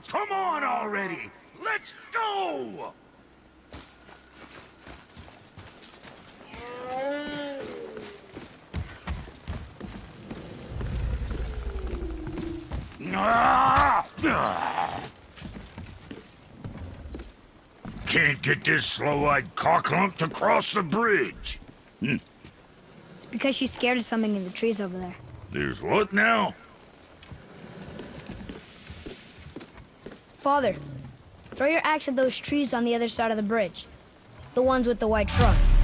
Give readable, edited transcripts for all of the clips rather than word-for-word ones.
come on already! Let's go! Can't get this slow-eyed cocklump to cross the bridge. It's because she's scared of something in the trees over there. There's what now? Father, throw your axe at those trees on the other side of the bridge. The ones with the white trunks.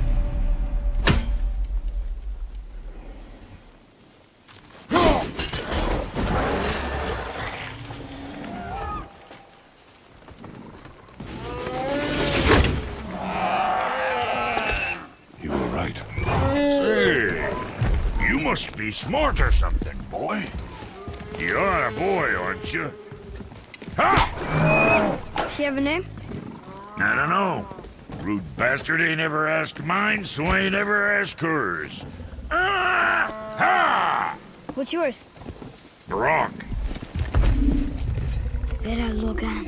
You were right. Say, you must be smart or something, boy. You are a boy, aren't you? Ha! She have a name? I don't know. Rude bastard ain't ever asked mine, so ain't ever asked hers. Ha! What's yours? Brock. Vera Logan.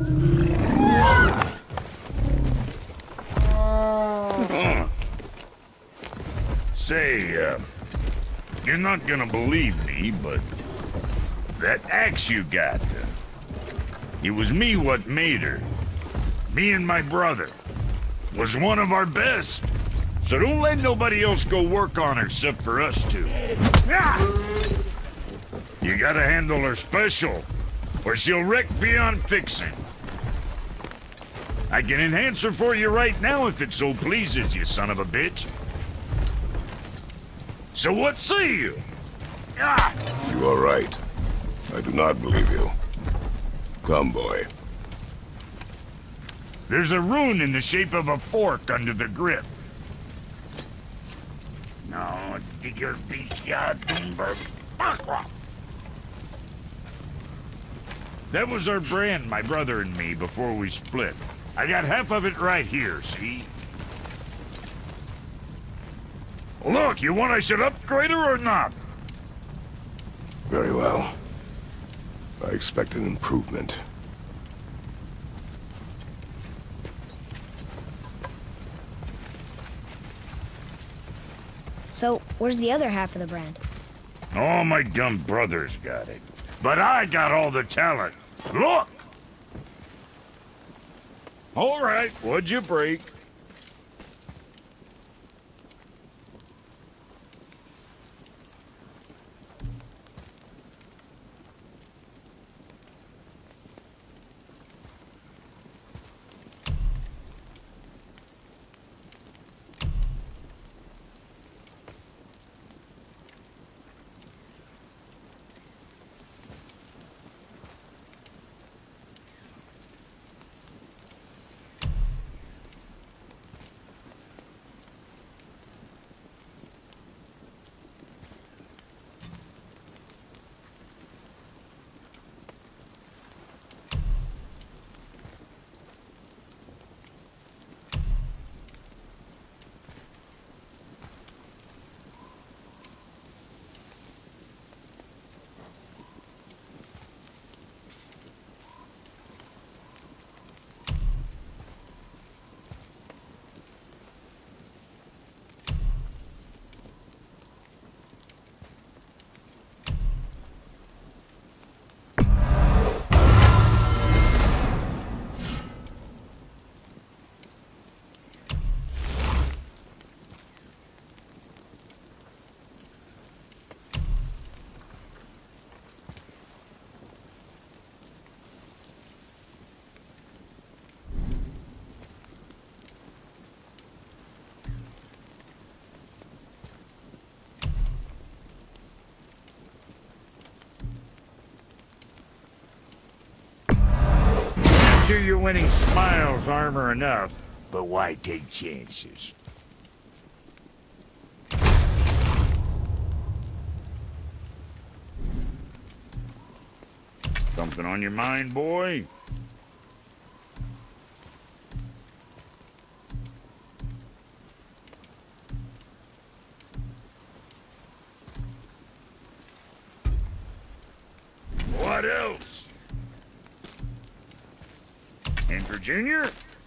Say, you're not gonna believe me, but that axe you got, it was me what made her. Me and my brother. Was one of our best. So don't let nobody else go work on her except for us two. You gotta handle her special, or she'll wreck beyond fixing. I can enhance her for you right now if it so pleases you, son of a bitch. So what say you? You are right. I do not believe you. Come, boy. There's a rune in the shape of a fork under the grip. No, digger bicha dumber aqua. That was our brand, my brother and me, before we split. I got half of it right here, see? Look, you want I should upgrade her or not? Very well. I expect an improvement. So, where's the other half of the brand? All my dumb brothers got it. But I got all the talent. Look! All right, what'd you break? Sure you're winning smiles, armor enough, but why take chances? Something on your mind, boy? What else? Tinker Jr.?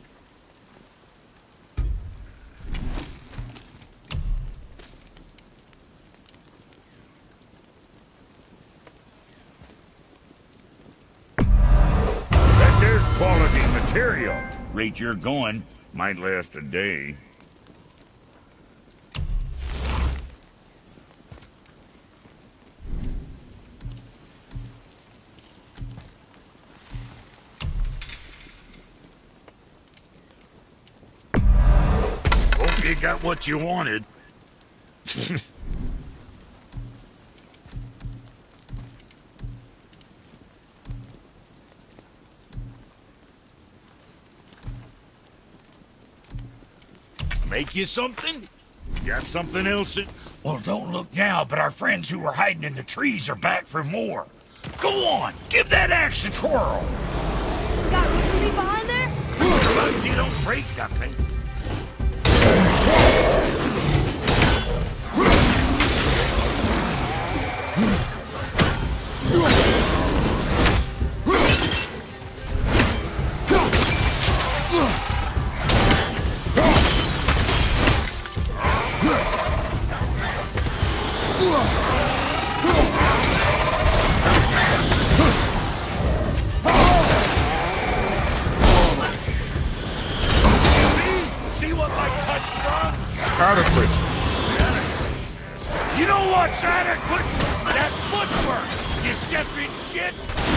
That there's quality material. Rate you're going. Might last a day. Hope you got what you wanted. Make you something? Got something else? Well, don't look now, but our friends who were hiding in the trees are back for more. Go on, give that axe a twirl. We got Ruby behind there? As long as you don't break nothing. See what my touch done? Adequate. You know what's adequate? That footwork, you stepping shit!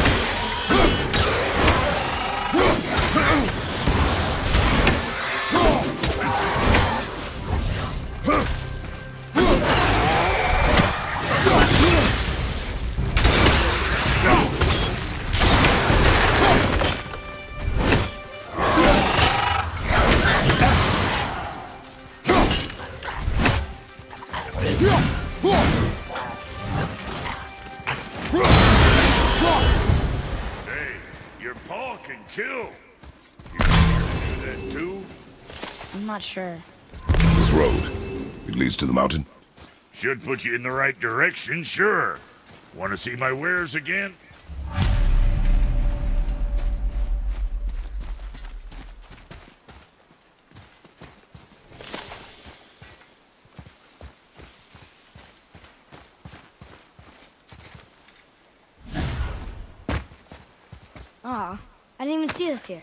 Hey, your paw can kill. You do that too? I'm not sure. This road, it leads to the mountain. Should put you in the right direction, sure. Want to see my wares again? Aw, I didn't even see this here.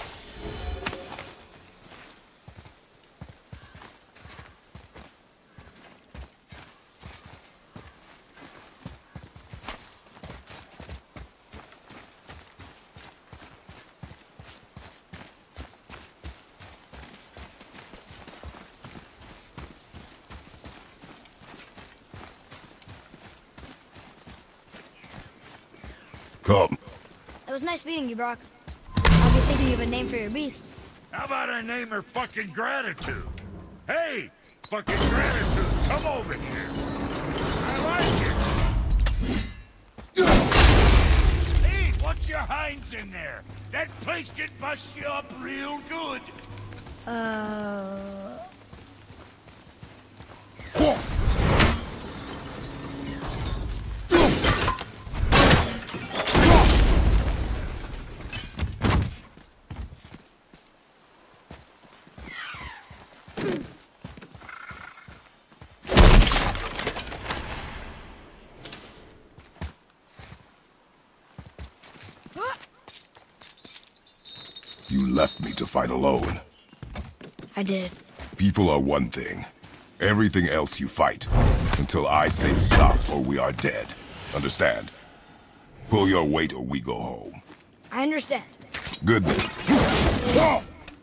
Come. It was nice meeting you, Brock. I'll be thinking of a name for your beast. How about I name her fucking Gratitude? Hey, fucking Gratitude, come over here. I like it. Hey, what's your hinds in there? That place can bust you up real good. You left me to fight alone. I did. People are one thing. Everything else you fight. Until I say stop or we are dead. Understand? Pull your weight or we go home. I understand. Good then.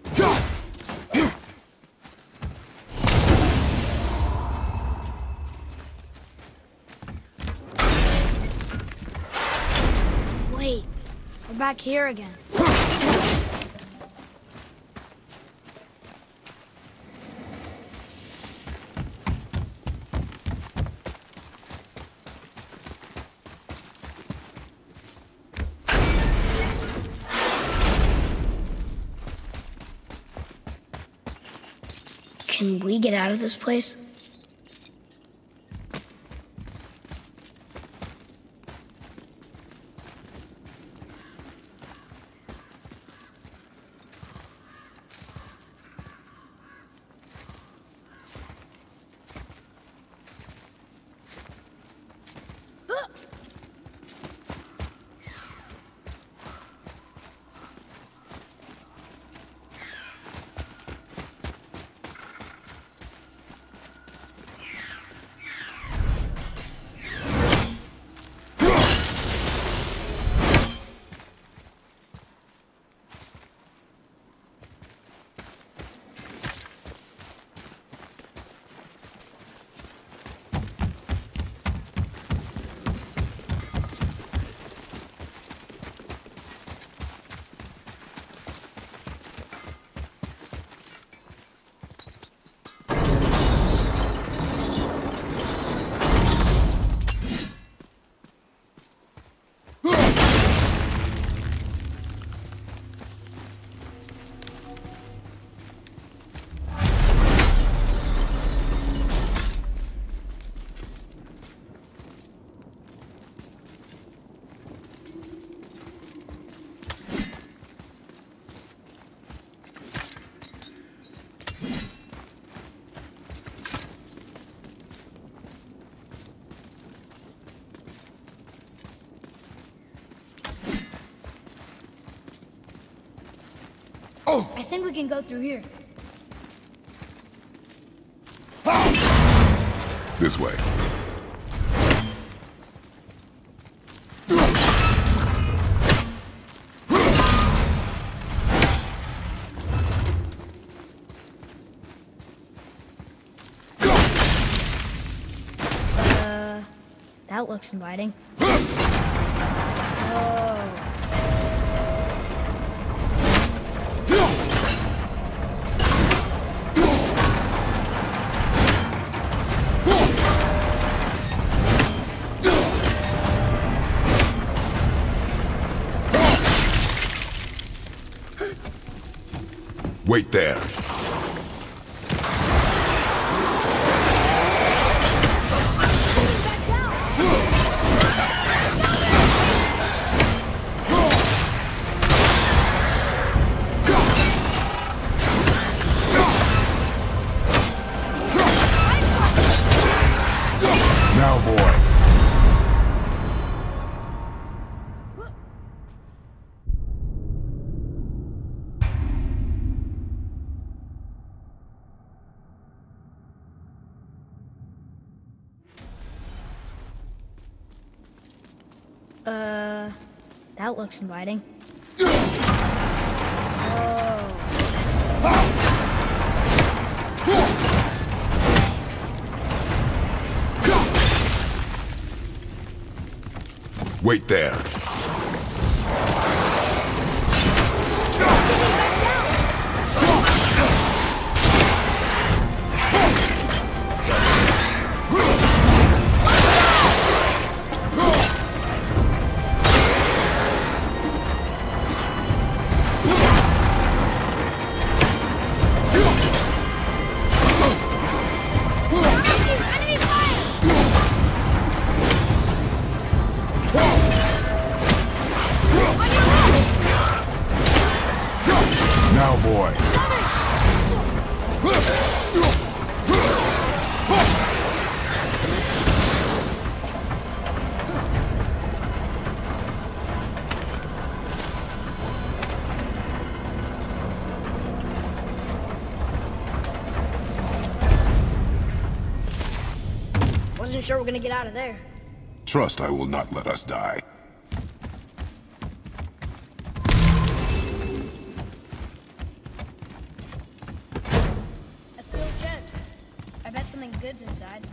Wait, we're back here again. Can we get out of this place? I think we can go through here. This way. That looks inviting. Wait there. Now, boy. That looks inviting. Wait there. Now, boy. Wasn't sure we're gonna get out of there. Trust I will not let us die. A sealed chest. I bet something good's inside.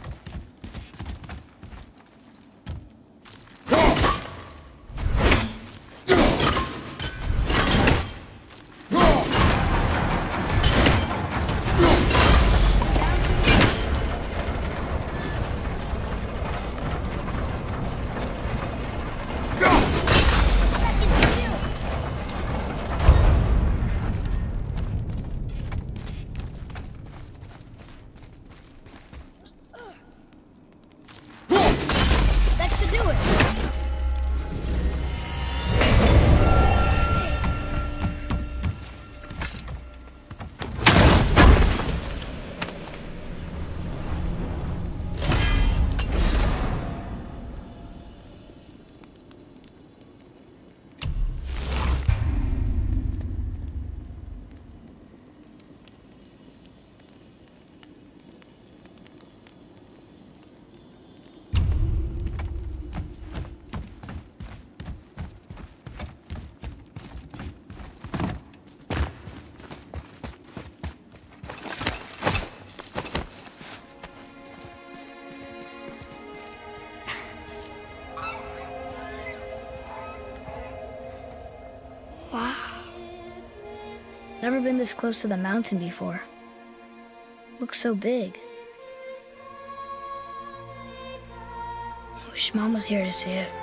Wow. Never been this close to the mountain before. Looks so big. Wish Mom was here to see it.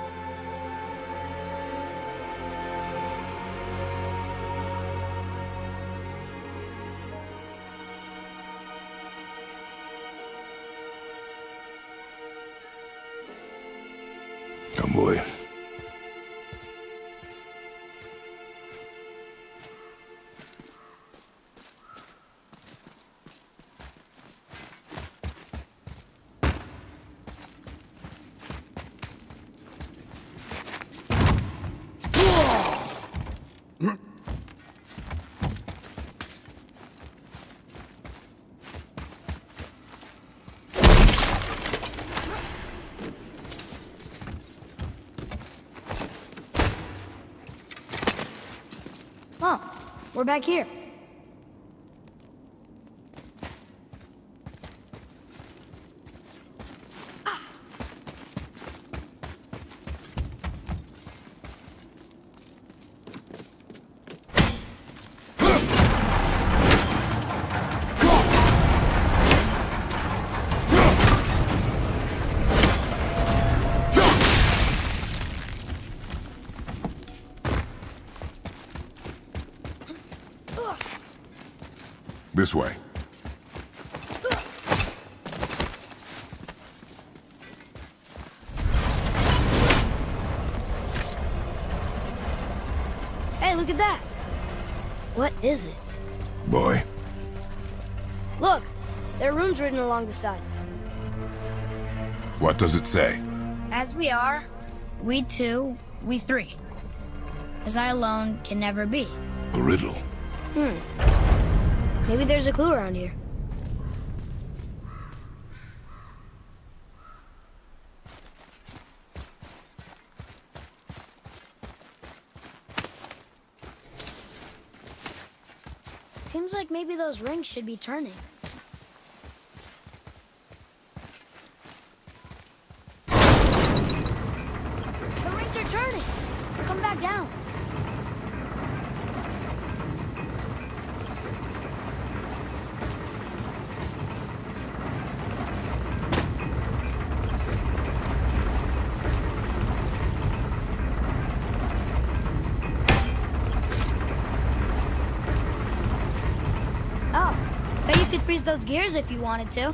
Come, boy. Oh, we're back here. This way. Hey, look at that. What is it? Boy. Look, there are runes written along the side. What does it say? As we are, we two, we three. As I alone can never be. A riddle. Maybe there's a clue around here. Seems like maybe those rings should be turning. The rings are turning! Come back down. Oh, bet you could freeze those gears if you wanted to.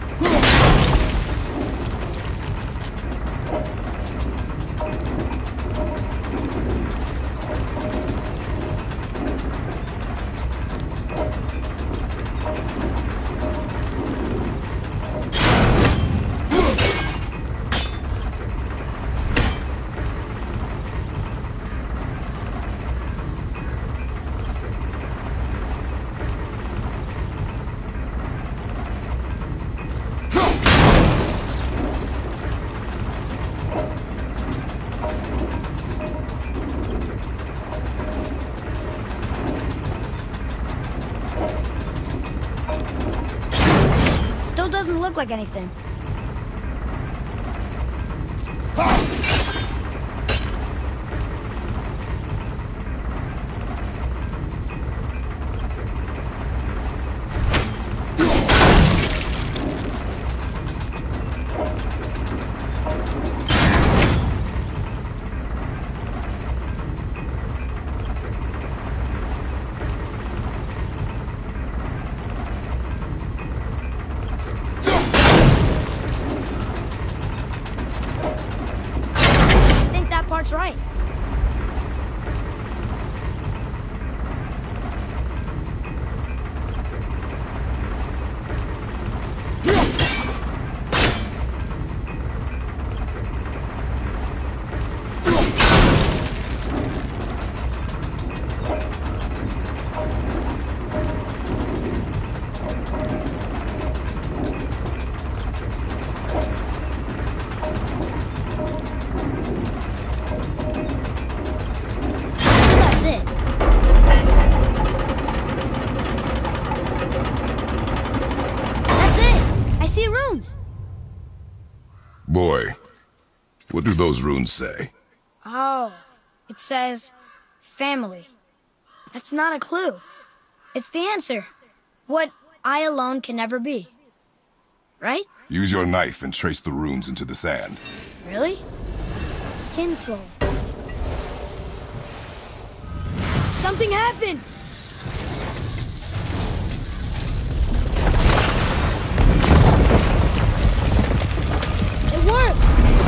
Still doesn't look like anything. I think that part's right. That's it. That's it. I see runes. Boy, what do those runes say? Oh, it says family. That's not a clue. It's the answer. What I alone can never be. Right? Use your knife and trace the runes into the sand. Really? Kinslow. Something happened! It worked!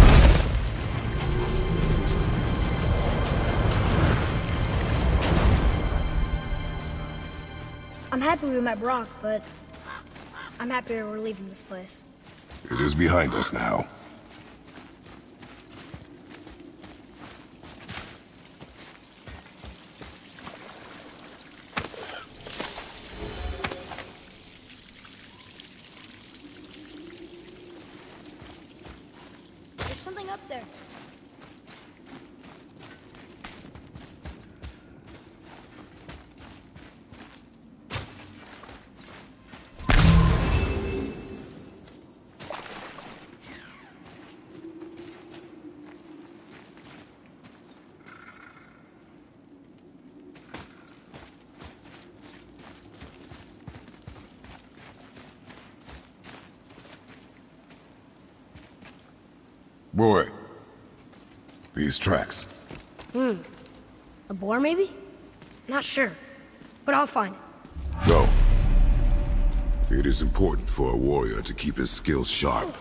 I'm happy we met Brock, but I'm happier we're leaving this place. It is behind us now. There's something up there. Boy, these tracks. A boar, maybe? Not sure, but I'll find it. Go. It is important for a warrior to keep his skills sharp.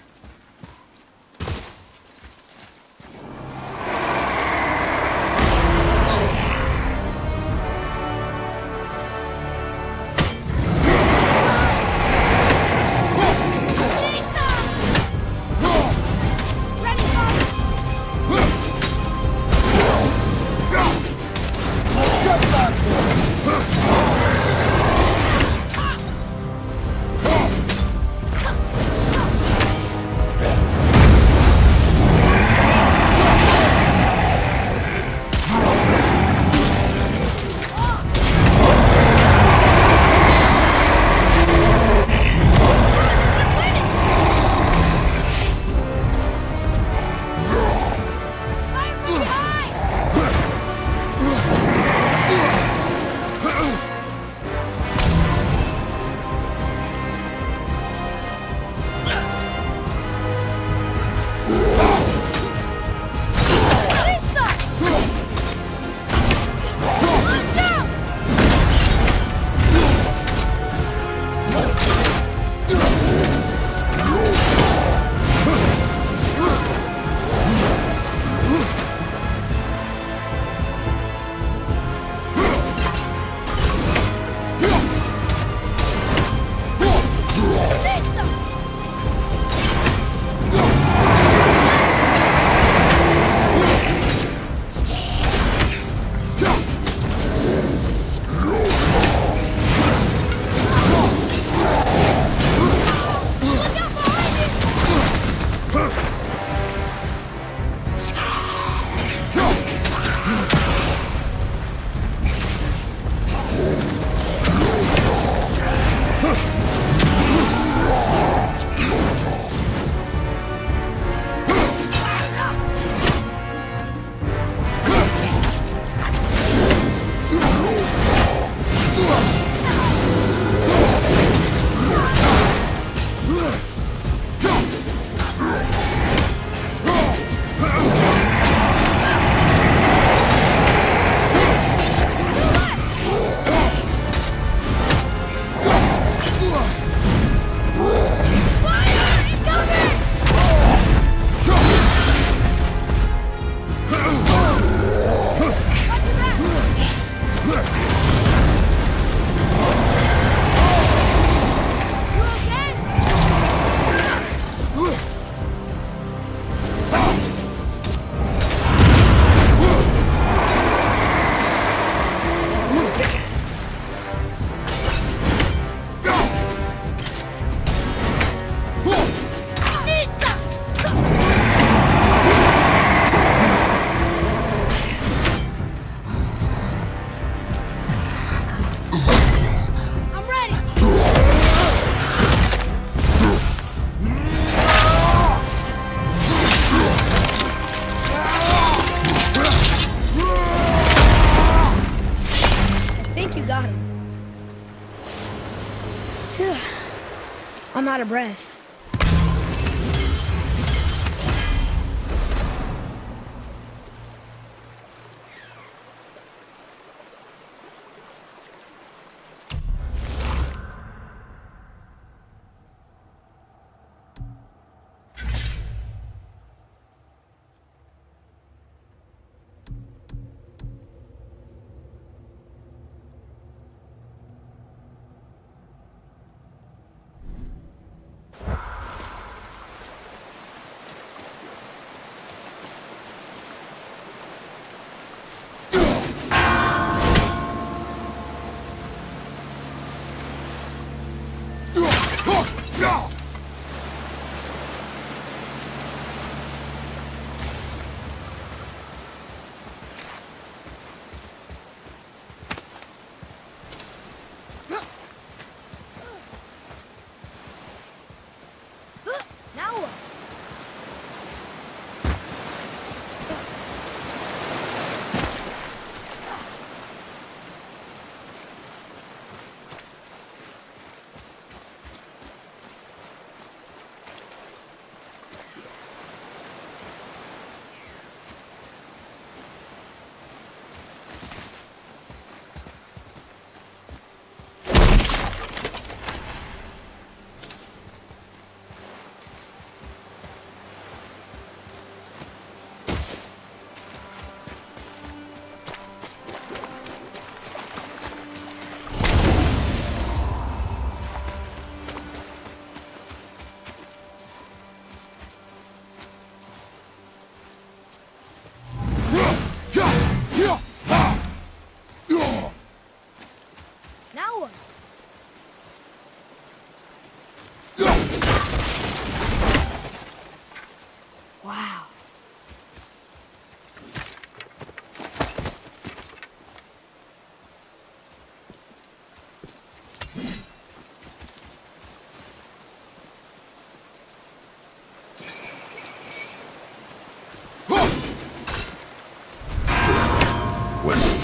I'm out of breath.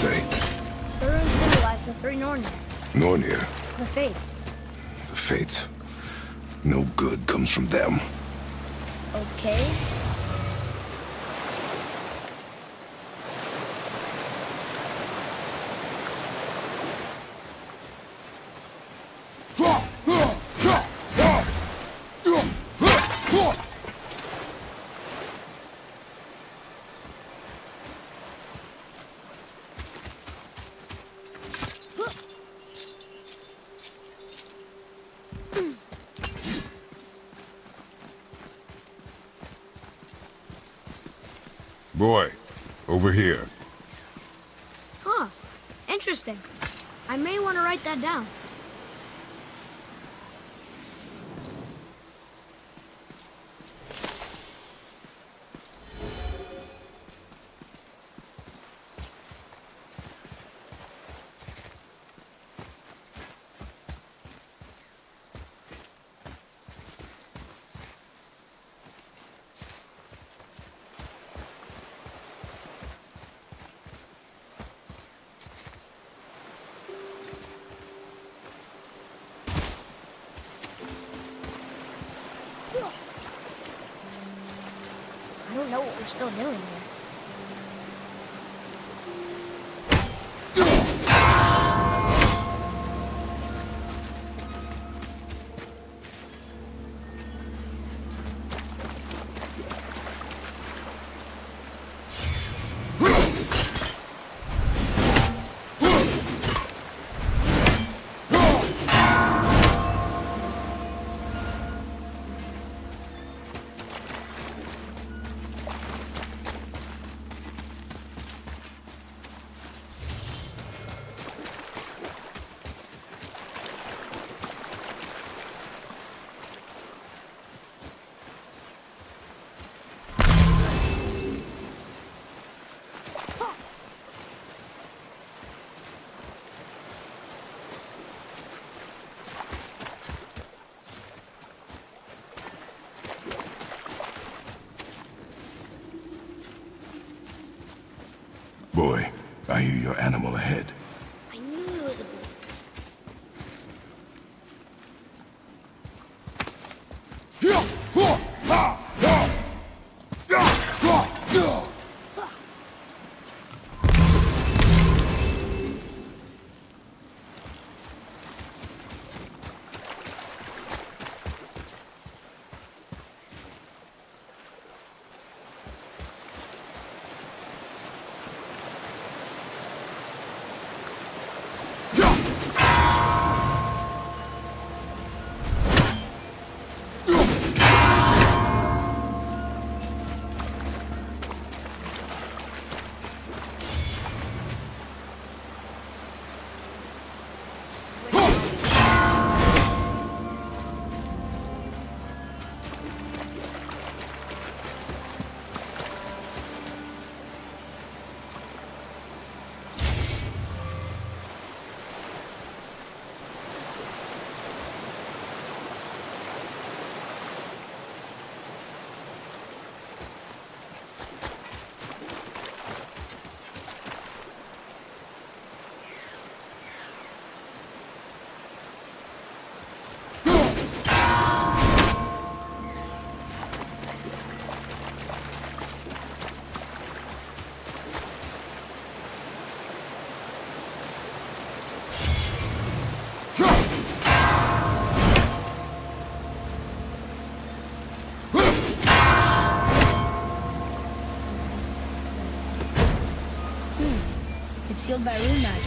say? The runes symbolize the three Nornir, Nornir. the Fates. The Fates. No good comes from them. Okay. Boy, over here. Huh. Interesting. I may want to write that down. I don't know what we're still doing here. Boy, I hear your animal ahead. I knew it was a boy. It's sealed by rune magic.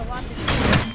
a lot to see.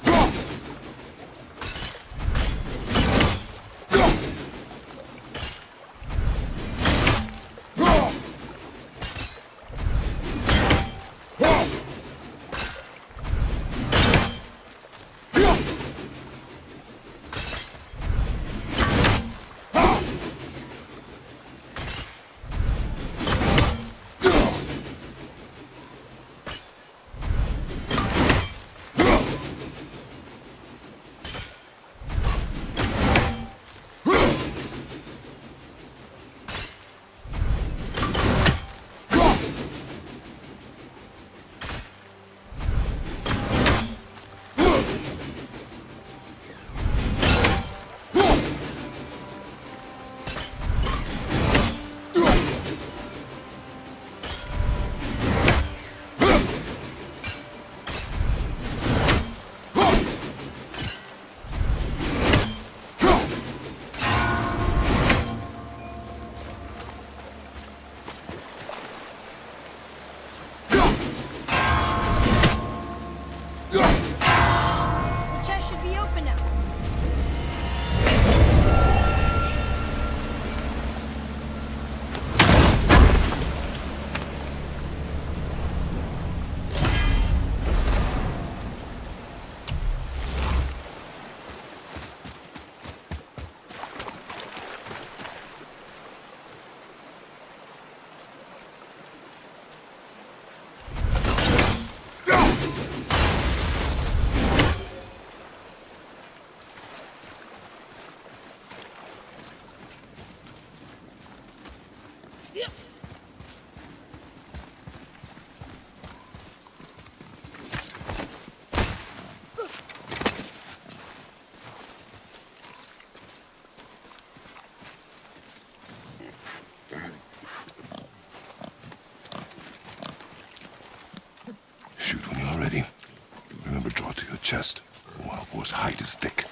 Shoot when you're ready. Remember, draw to your chest. The wild boar's hide is thick.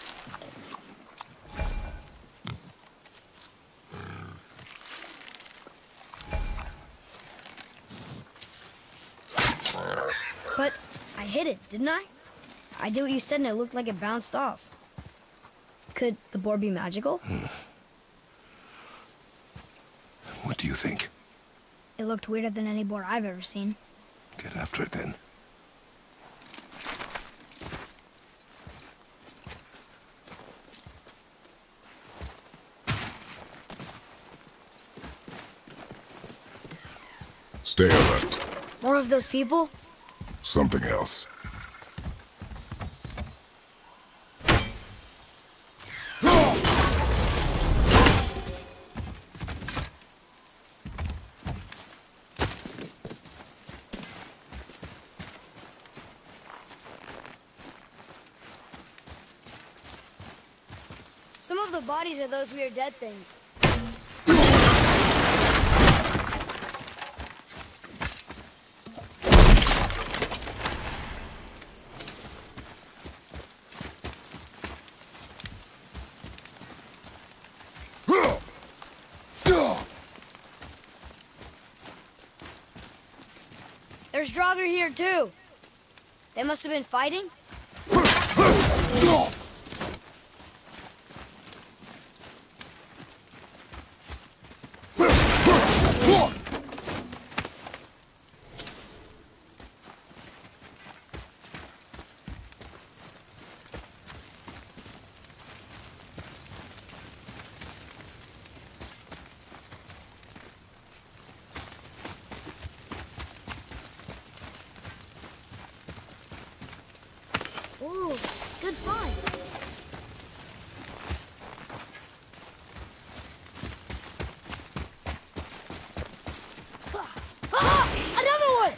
But I hit it, didn't I? I did what you said and it looked like it bounced off. Could the boar be magical? What do you think? It looked weirder than any boar I've ever seen. Get after it then. Stay alert. More of those people? Something else. Some of the bodies are those weird dead things. There's Draugr here too. They must have been fighting. Ooh, good find. Another one!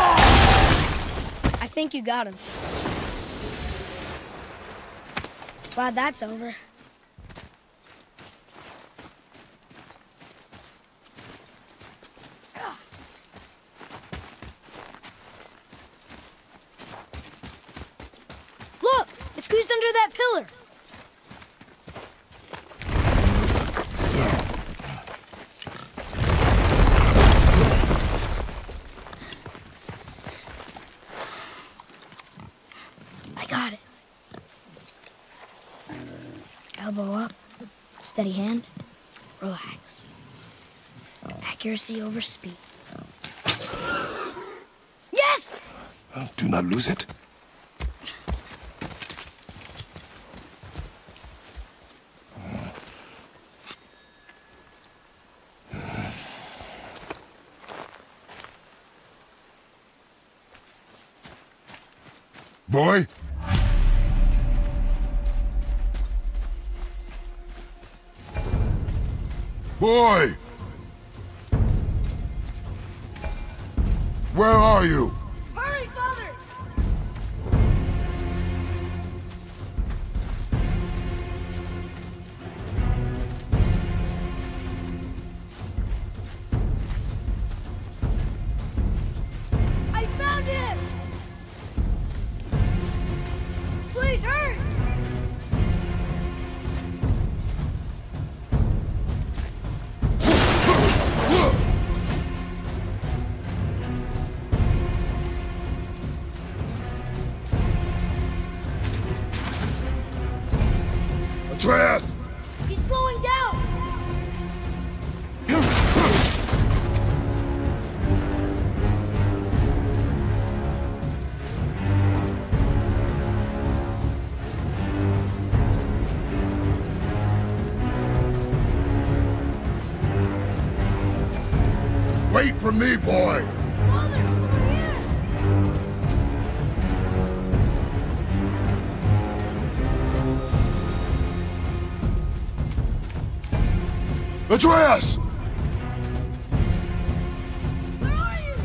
I think you got him. Glad that's over. Look! It squeezed under that pillar! I got it. Elbow up, steady hand, relax. Accuracy over speed. Yes! Do not lose it. Boy? Boy! Where are you? Hurry, Father! I found him! Please, hurry! Atreus! He's slowing down! Wait for me, boy! Father, over here! Atreus! Where are you?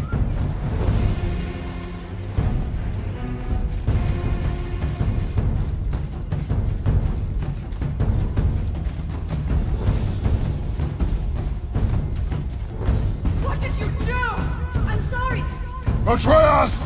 What did you do? I'm sorry. Atreus!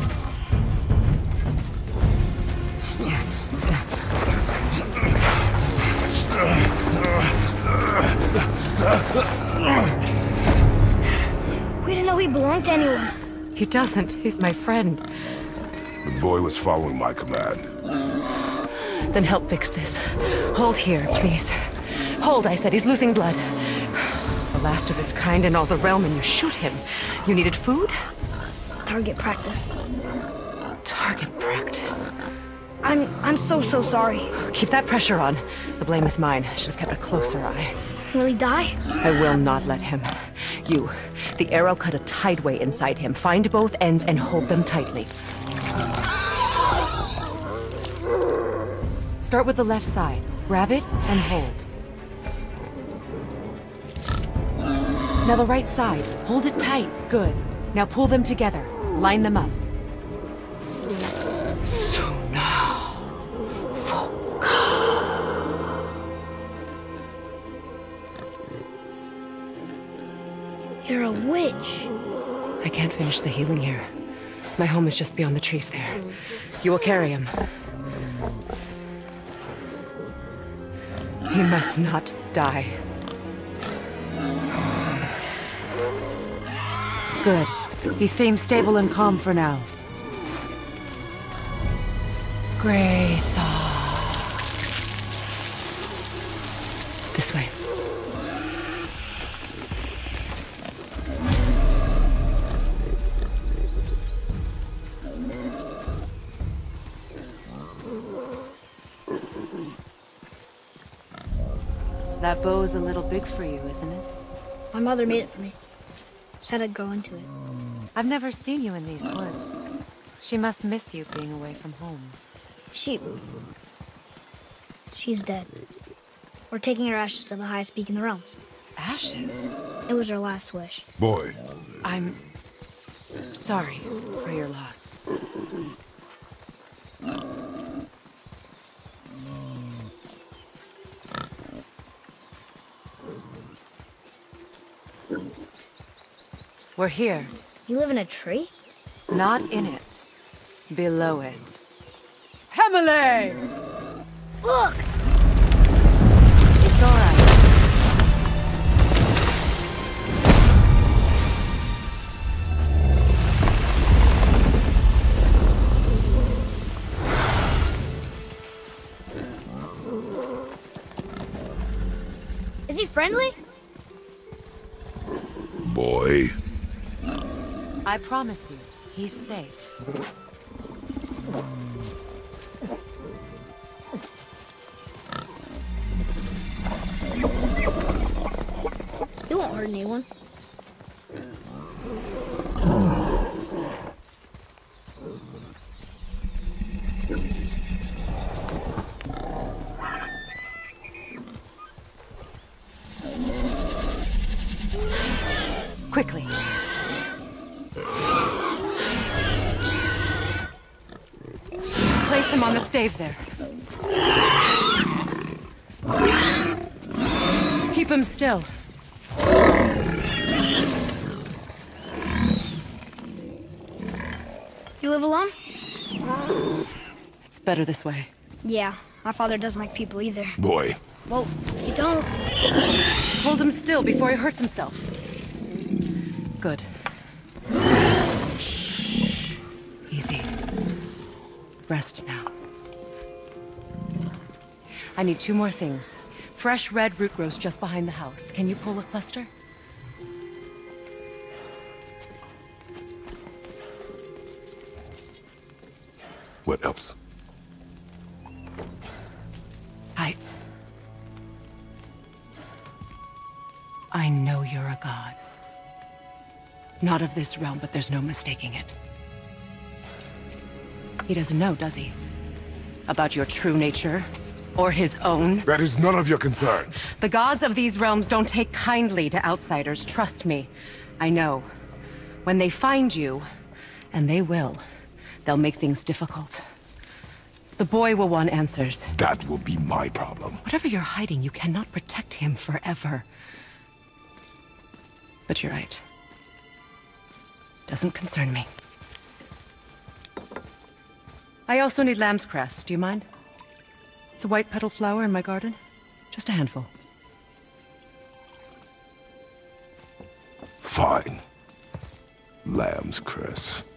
We didn't know he belonged to anyone. He doesn't. He's my friend. The boy was following my command. Then help fix this. Hold here, please. Hold, I said. He's losing blood. The last of his kind in all the realm, and you shoot him. You needed food? Target practice. Target practice. I'm so sorry. Keep that pressure on. The blame is mine. I should have kept a closer eye. Will he die? I will not let him. You. The arrow cut a tideway inside him. Find both ends and hold them tightly. Start with the left side. Grab it and hold. Now the right side. Hold it tight. Good. Now pull them together. Line them up. You're a witch. I can't finish the healing here. My home is just beyond the trees there. You will carry him. He must not die. Good. He seems stable and calm for now. Great thought. This way. That bow's a little big for you, isn't it? My mother made it for me. Said I'd grow into it. I've never seen you in these woods. She must miss you being away from home. She's dead. We're taking her ashes to the highest peak in the realms. Ashes? It was her last wish. Boy. I'm sorry for your loss. We're here. You live in a tree? Not in it. Below it. Emily! Look! It's all right. Is he friendly? Boy. I promise you, he's safe. He won't hurt anyone. Quickly. Place him on the stave there. Keep him still. You live alone? It's better this way. Yeah, my father doesn't like people either. Boy. Well, you don't. Hold him still before he hurts himself. Good. Easy. Rest now. I need 2 more things. Fresh red root grows just behind the house. Can you pull a cluster? What else? I know you're a god. Not of this realm, but there's no mistaking it. He doesn't know, does he? About your true nature? Or his own? That is none of your concern. The gods of these realms don't take kindly to outsiders, trust me. I know. When they find you, and they will, they'll make things difficult. The boy will want answers. That will be my problem. Whatever you're hiding, you cannot protect him forever. But you're right. Doesn't concern me. I also need lamb's cress. Do you mind? It's a white petal flower in my garden. Just a handful. Fine. Lamb's cress.